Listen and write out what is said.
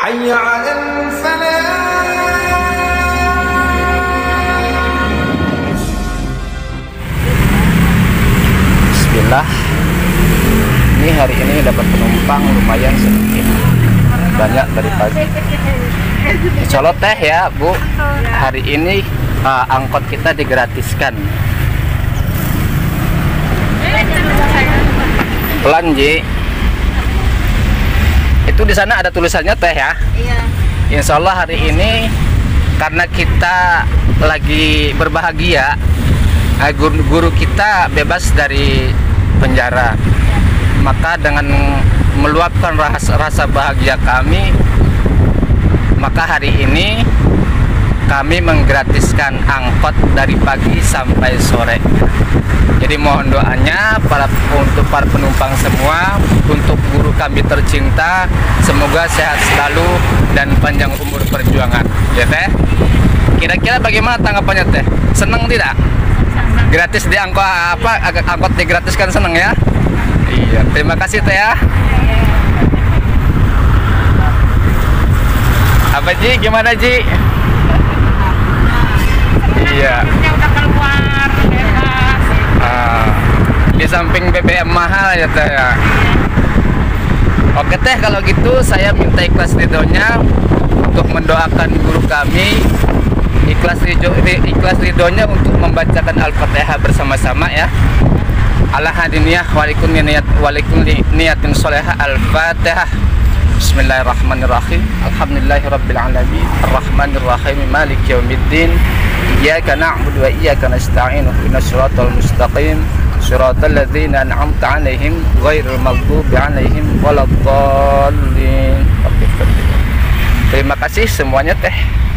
حي على الفلاح. Bismillah. Ini hari ini dapat penumpang lumayan sedikit, banyak dari pagi. Insya Allah teh ya Bu, hari ini angkot kita digratiskan. Pelan Ji. Itu di sana ada tulisannya teh ya. Iya. Insya Allah hari ini karena kita lagi berbahagia, guru kita bebas dari penjara, maka dengan meluapkan rasa bahagia kami, maka hari ini kami menggratiskan angkot dari pagi sampai sore. Jadi mohon doanya untuk para penumpang semua, untuk guru kami tercinta, semoga sehat selalu dan panjang umur perjuangan. Ya teh. Kira-kira bagaimana tanggapannya teh? Senang tidak? Gratis di angkot digratiskan, senang ya? Iya, terima kasih teh ya. Apa Ji? Gimana Ji? Iya. Udah keluar bebas. Di samping BBM mahal ya teh ya. Oke teh, kalau gitu saya minta ikhlas ridhonya untuk mendoakan guru kami, ikhlas ridhonya untuk membacakan Al-Fatihah bersama-sama ya. Ala hadiniyah walikun niyatin sholihah. Al-Fatihah. Bismillahirrahmanirrahim. Alhamdulillahirabbil alamin. Arrahmanirrahim. Maliki yaumiddin. Iyyaka na'budu wa iyyaka nasta'in. Ihdinas siratal mustaqim. Shiratal ladzina an'amta 'alaihim ghairil maghdubi 'alaihim waladdallin. Terima kasih semuanya teh.